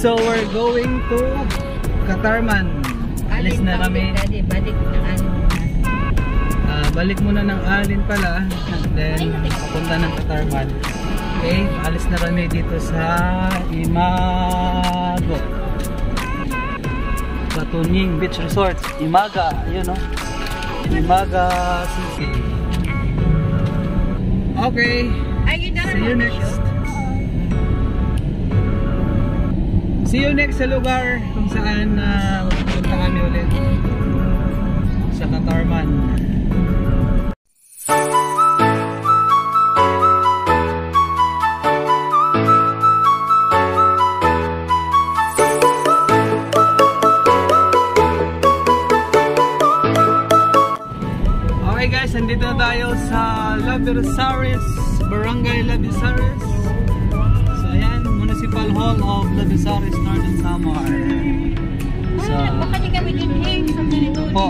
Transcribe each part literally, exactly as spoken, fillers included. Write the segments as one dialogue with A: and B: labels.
A: So we're going to Katarman. Alis na kami.
B: Balik na Alin.
A: Uh, balik muna ng Alin pala. And then papunta ng Katarman. Okay, alis na kami dito sa Imago. Batuning Beach Resort. Imaga, yun no? Imaga City. Okay. See you next. See you next sa lugar kung saan uh, pupunta kami ulit sa Katarman. Okay guys, nandito na tayo sa Labisares, Barangay Labisares. So ayan, Municipal Hall of Labisares, Northern Samar. So,
B: ah, baka di kami din hang sa ganito.
A: Po.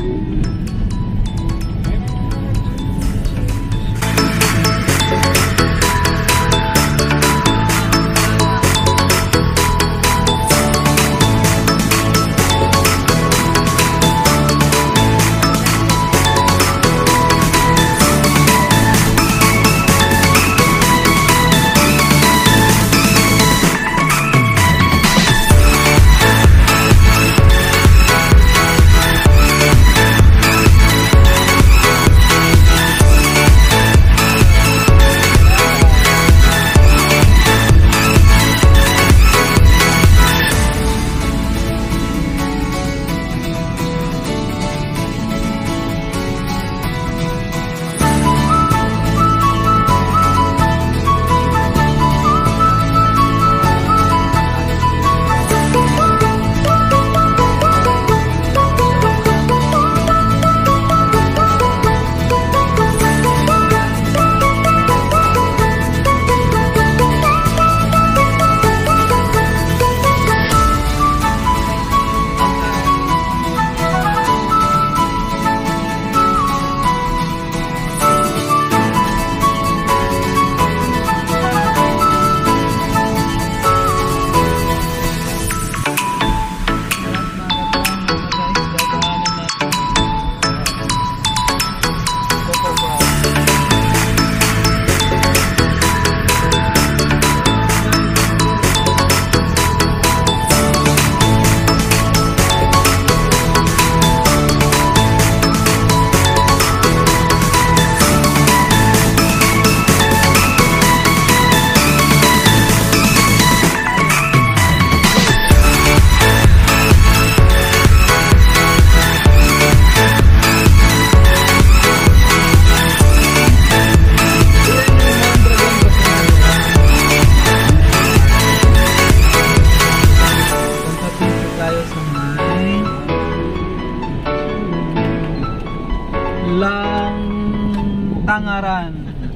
A: Tangaran.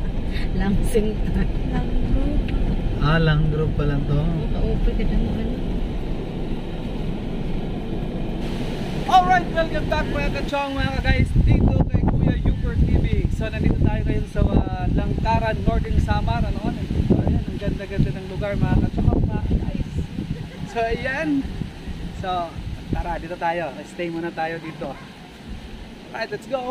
B: Langsing.
A: Ah, lang group pa lang to.
B: Maka-open ka na mo ano.
A: Alright, welcome back mga kachong, mga guys, dito kay Kuya Yuper T V. So nandito tayo ngayon sa uh, Langkaran, Northern Samar. Ano ko? Ayan, ang ganda-ganda ng lugar mga kachong, mga guys. So ayan. So tara, dito tayo. Stay muna tayo dito. Alright, let's go.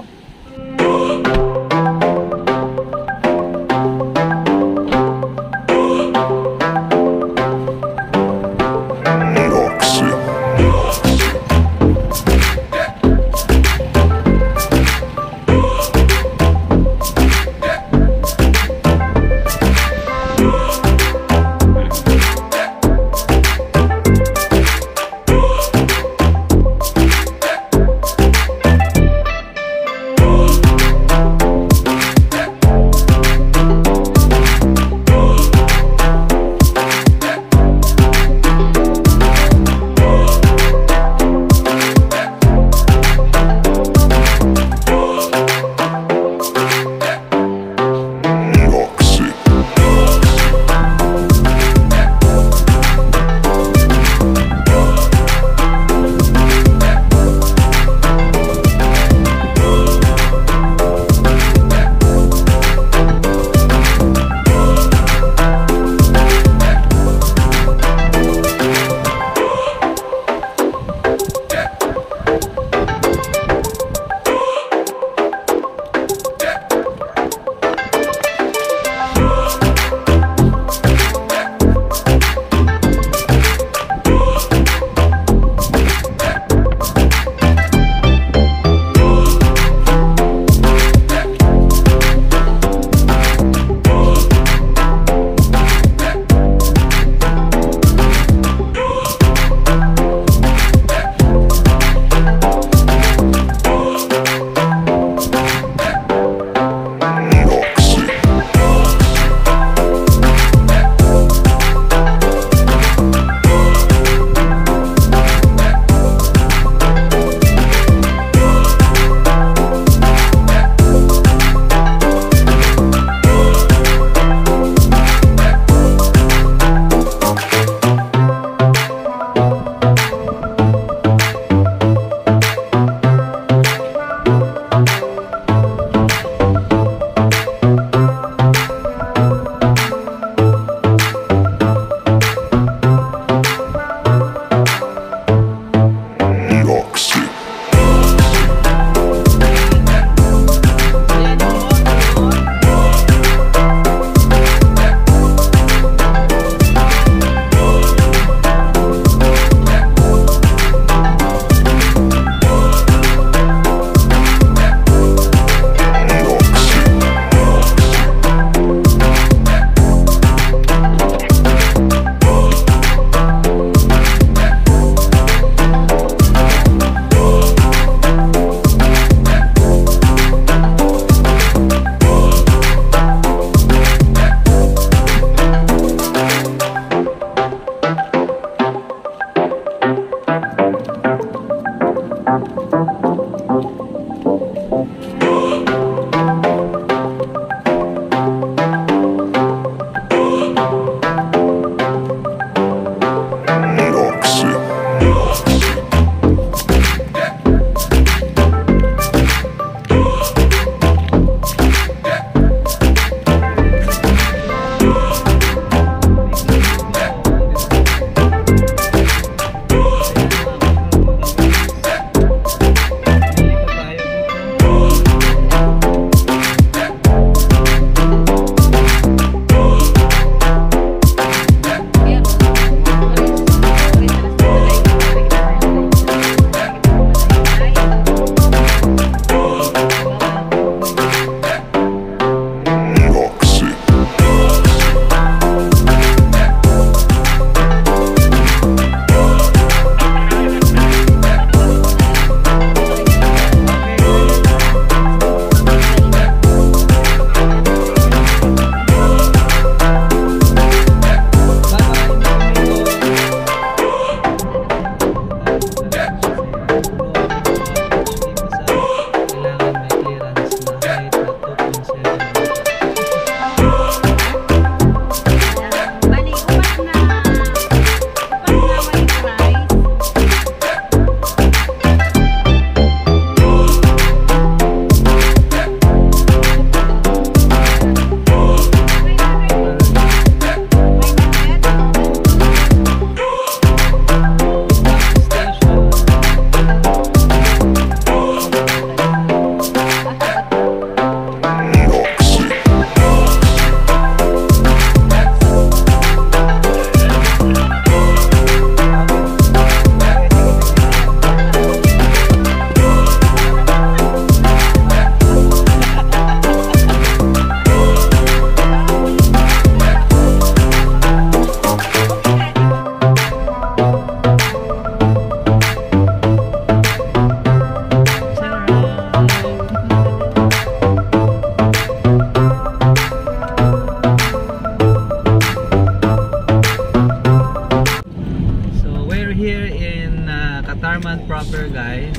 A: proper guys.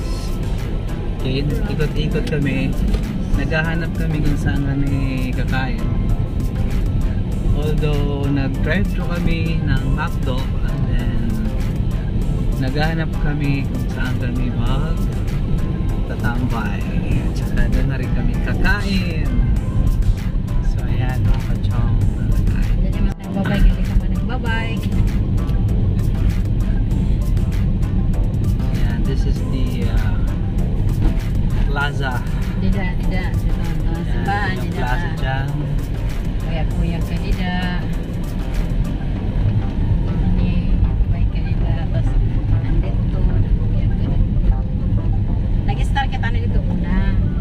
A: Okay, ikot-ikot kami. Naghahanap kami kung saan kami kakain. Although nag-drive-thru kami ng McDo and then naghahanap kami kung saan kami mag tatambay. Tsaka doon na rin kami kakain. So ayan, mga kachong nagkain.
B: Nagbabay, hindi ka man nagbabay.
A: Ayan, this is the uh, plaza.
B: Dida, dida. Simbahan,
A: Yung
B: dida.
A: plaza dyan.
B: Kaya kuya ka dida. Ini, babay ka dida. Tapos, andito. Kuya ka dida. Nag-start kita na dito una.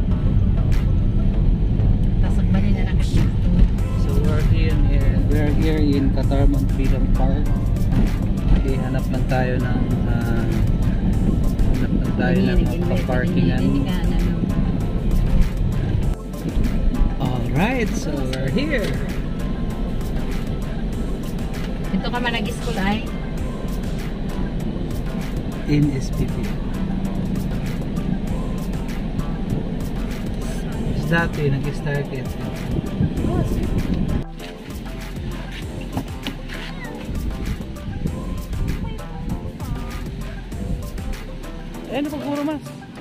B: Tapos, bali na lang kasi dito.
A: So we're here in, we're here in Katarman Freedom Park. Okay, hanap lang tayo ng uh, hanap lang tayo ng pa-parkingan. Alright, so we're here.
B: Dito ka man nag-school ay?
A: In S P P. Dati nag-start it. Eh, ano pa puro mas?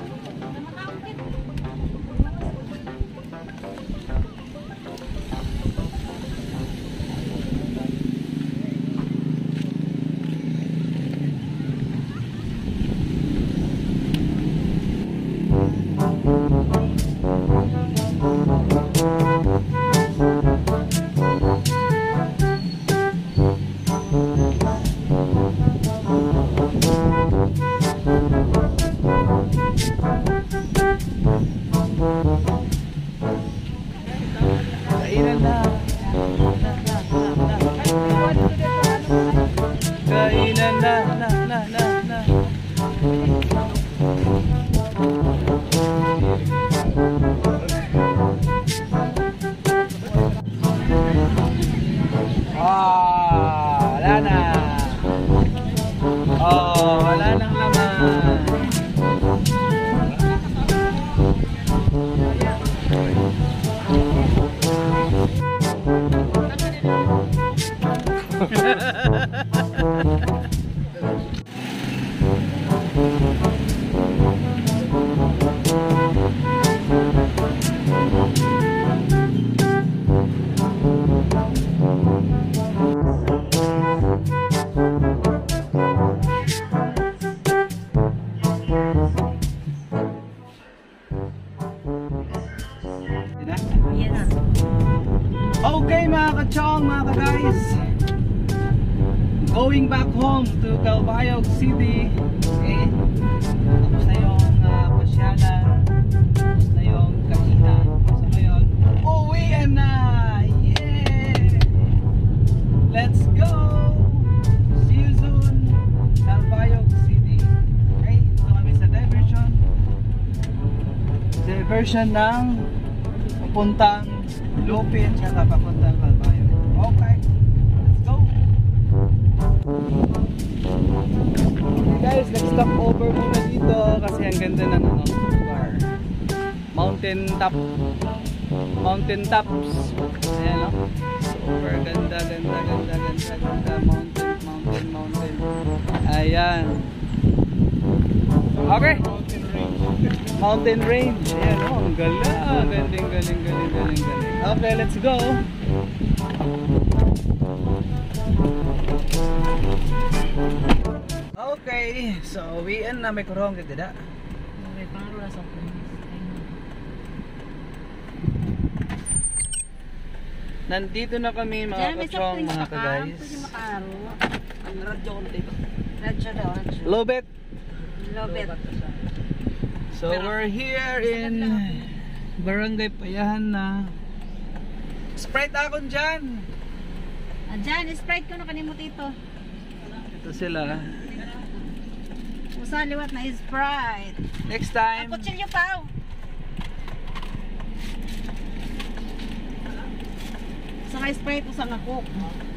A: Kainan na. Kainan na, na, na, na, na. Ah, wala na. Oh, wala nang laman. Okay mga kachong, mga ka-guys, going back home to Calbayog City. Okay, tapos na yung uh, pasyalan, tapos na yung kainan. So ngayon, uwian na! Yeah! Let's go! See you soon, Calbayog City. Okay, ito kami sa diversion. Diversion ng papuntang Lupit at papuntang Calbayog. Okay, let's go! Okay guys, let's stop over muna dito kasi ang ganda ng ano, lugar. Mountain top. Mountain tops. Ayan o. Super ganda, ganda, ganda, ganda, ganda. Mountain, mountain, mountain. Ayan. Okay. Mountain range. Ayan o, ang gala. Galing, galing, galing, galing, galing. Okay, let's go. Okay, so uwian na, may kurong ganda.
B: May pangaro na sa
A: Nandito na kami mga kachong, mga ka-guys.
B: Pwede makaro.
C: Ang radyo ko dito.
B: Radyo daw, radyo.
A: Lobet.
B: Lobet.
A: So we're here in Barangay Payahan na. Sprite akon dyan.
B: Ah, dyan, Sprite ko na kanimo dito.
A: Ito sila.
B: Usa liwat na Sprite.
A: Next
B: Ang
A: time.
B: kutsilyo pa. oh. Sa nga Sprite, usa nga Coke.